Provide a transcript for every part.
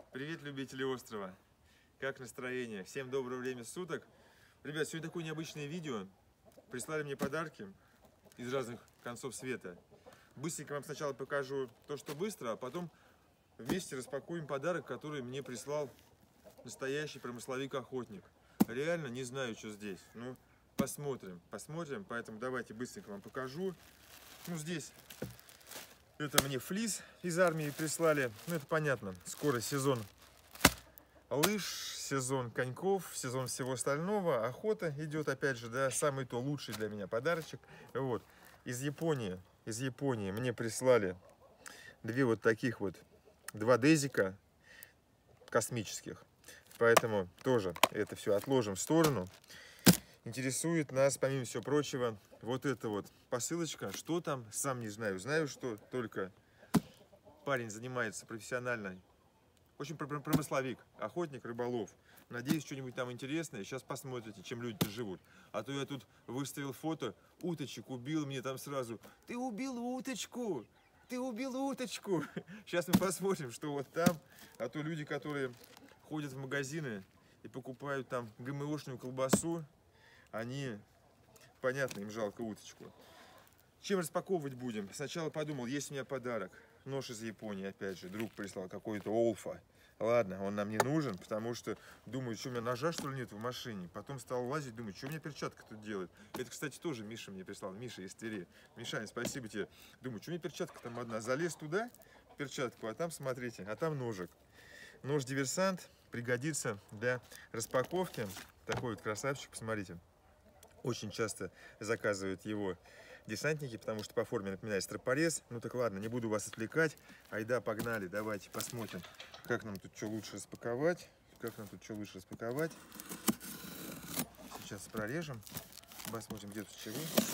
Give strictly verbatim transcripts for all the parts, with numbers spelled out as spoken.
Привет, любители острова! Как настроение? Всем доброго времени суток! Ребят, сегодня такое необычное видео. Прислали мне подарки из разных концов света. Быстренько вам сначала покажу то, что быстро, а потом вместе распакуем подарок, который мне прислал настоящий промысловик-охотник. Реально не знаю, что здесь. Ну, посмотрим, посмотрим. Поэтому давайте быстренько вам покажу. Ну, здесь это мне флис из армии прислали. Ну, это понятно. Скоро сезон лыж, сезон коньков, сезон всего остального. Охота идет, опять же, да, самый то лучший для меня подарочек. Вот. Из Японии, из Японии мне прислали две вот таких вот, два дезика космических. Поэтому тоже это все отложим в сторону. Интересует нас, помимо всего прочего, вот эта вот посылочка. Что там, сам не знаю. Знаю, что только парень занимается профессионально. В общем, промысловик, охотник, рыболов. Надеюсь, что-нибудь там интересное. Сейчас посмотрите, чем люди живут. А то я тут выставил фото, уточек убил, мне там сразу: ты убил уточку, ты убил уточку. Сейчас мы посмотрим, что вот там. А то люди, которые ходят в магазины и покупают там ГМОшную колбасу, они, понятно, им жалко уточку. Чем распаковывать будем? Сначала подумал, есть у меня подарок. Нож из Японии, опять же, друг прислал какой-то Олфа. Ладно, он нам не нужен, потому что думаю, что у меня ножа, что ли, нет в машине. Потом стал лазить, думаю, что у меня перчатка тут делает. Это, кстати, тоже Миша мне прислал. Миша из Твери. Мишань, спасибо тебе. Думаю, что у меня перчатка там одна. Залез туда, в перчатку, а там, смотрите, а там ножик. Нож-диверсант пригодится для распаковки. Такой вот красавчик, посмотрите. Очень часто заказывают его десантники, потому что по форме напоминает стропорез. Ну так ладно, не буду вас отвлекать. Айда, погнали, давайте посмотрим, как нам тут что лучше распаковать. Как нам тут что лучше распаковать. Сейчас прорежем. Посмотрим, где тут чего.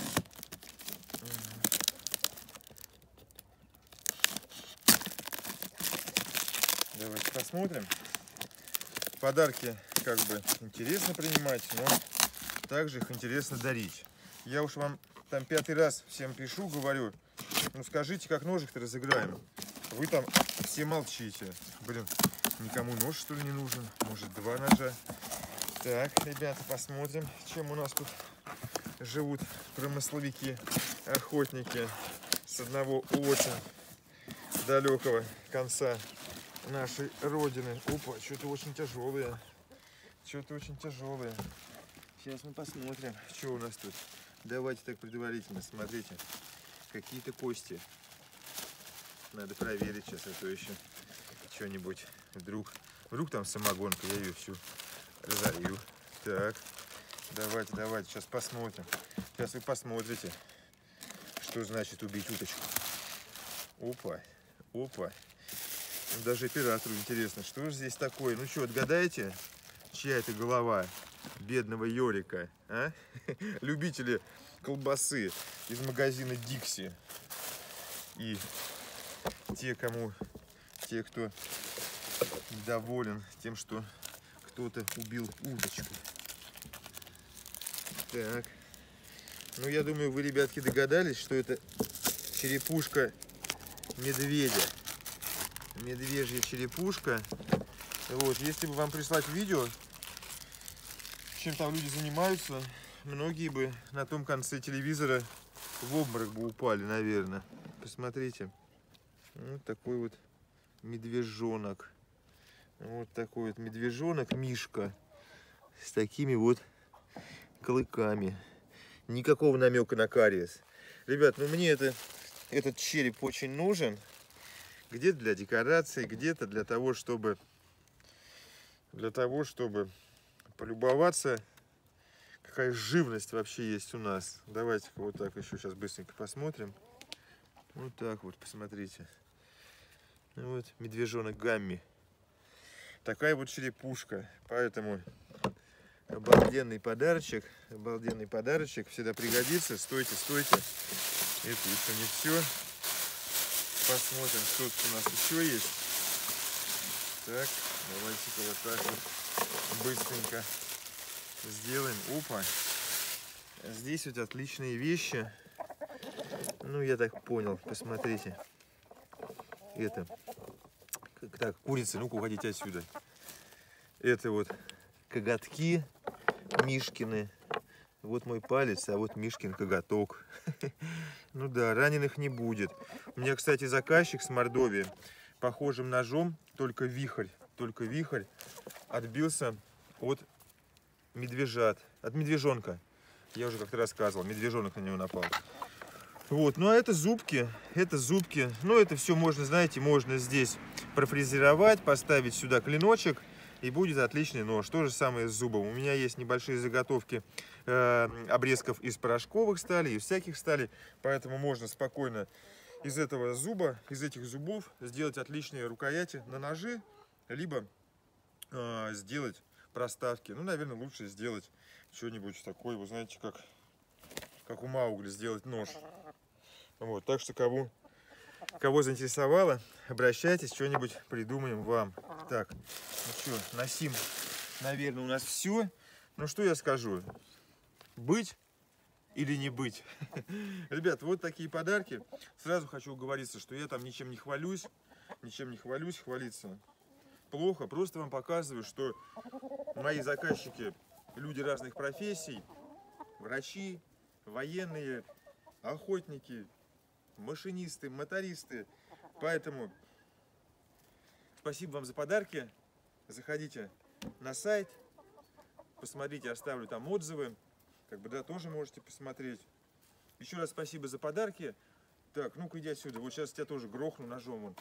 Давайте посмотрим. Подарки как бы интересно принимать, но также их интересно дарить. Я уж вам там пятый раз всем пишу, говорю, ну скажите, как ножик-то разыграем. Вы там все молчите. Блин, никому нож, что ли, не нужен? Может, два ножа? Так, ребята, посмотрим, чем у нас тут живут промысловики, охотники с одного очень далекого конца нашей родины. Опа, что-то очень тяжелое. Что-то очень тяжелое. Сейчас мы посмотрим, что у нас тут. Давайте так предварительно, смотрите. Какие-то кости. Надо проверить сейчас, а то еще что-нибудь. Вдруг, вдруг там самогонка, я ее всю разорью. Так, давайте, давайте, сейчас посмотрим. Сейчас вы посмотрите, что значит убить уточку. Опа, опа. Даже оператору интересно, что же здесь такое. Ну что, отгадаете, чья это голова бедного Йорика, а? Любители колбасы из магазина Дикси. И те, кому, те, кто доволен тем, что кто-то убил уточку. Так. Ну, я думаю, вы, ребятки, догадались, что это черепушка медведя. Медвежья черепушка. Вот, если бы вам прислать видео, чем там люди занимаются, многие бы на том конце телевизора в обморок бы упали, наверное. Посмотрите. Вот такой вот медвежонок. Вот такой вот медвежонок, мишка, с такими вот клыками. Никакого намека на кариес. Ребят, ну мне это, этот череп очень нужен. Где-то для декорации, где-то для того, чтобы для того, чтобы полюбоваться, какая живность вообще есть у нас. Давайте-ка вот так еще сейчас быстренько посмотрим. Вот так вот, посмотрите. Вот медвежонок Гамми. Такая вот черепушка. Поэтому обалденный подарочек. Обалденный подарочек. Всегда пригодится. Стойте, стойте. Это еще не все. Посмотрим, что тут у нас еще есть. Так, давайте-ка вот так вот быстренько сделаем. Опа. Здесь вот отличные вещи. Ну, я так понял. Посмотрите. Это Так, курицы, ну-ка, уходите отсюда. Это вот коготки Мишкины. Вот мой палец, а вот Мишкин коготок. Ну да, раненых не будет. У меня, кстати, заказчик с Мордовии похожим ножом, только вихрь, только вихрь отбился от медвежат, от медвежонка. Я уже как-то рассказывал, медвежонок на него напал. Вот, ну а это зубки, это зубки. Ну это все можно, знаете, можно здесь профрезеровать, поставить сюда клиночек, и будет отличный нож. То же самое с зубом. У меня есть небольшие заготовки э, обрезков из порошковых сталей, из всяких сталей, поэтому можно спокойно из этого зуба, из этих зубов сделать отличные рукояти на ножи, либо э, сделать проставки. Ну, наверное, лучше сделать что-нибудь такое, вы знаете, как, как у Маугли, сделать нож. Вот, так что кого, кого заинтересовало, обращайтесь, что-нибудь придумаем вам. Так, ну что, на сим, наверное, у нас все. Ну, что я скажу? Быть или не быть? Ребят, вот такие подарки. Сразу хочу уговориться, что я там ничем не хвалюсь. Ничем не хвалюсь, хвалиться плохо. Просто вам показываю, что мои заказчики люди разных профессий. Врачи, военные, охотники, машинисты, мотористы. Поэтому спасибо вам за подарки. Заходите на сайт, посмотрите, оставлю там отзывы. Как бы, да, тоже можете посмотреть. Еще раз спасибо за подарки. Так, ну-ка иди отсюда. Вот сейчас тебя тоже грохну ножом.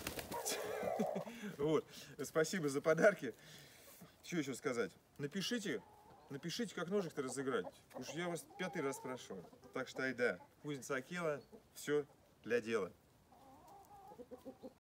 Вот. Спасибо за подарки. Что еще сказать? Напишите, напишите, как ножик-то разыграть. Уж я вас пятый раз спрашиваю. Так что, айда, кузница Акела, все для дела.